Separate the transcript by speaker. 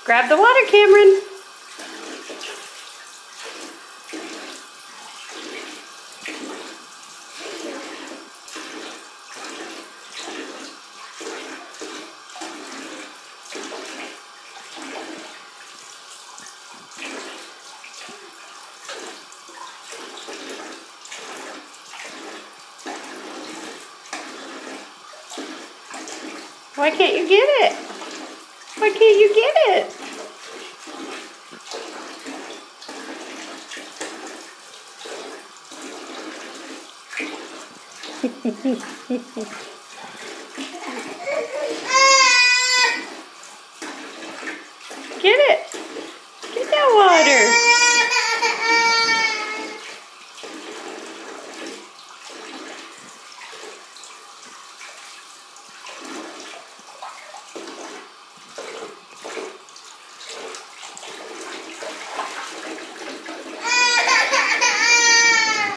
Speaker 1: Grab the water, Camryn. Why can't you get it? Why can't you get it?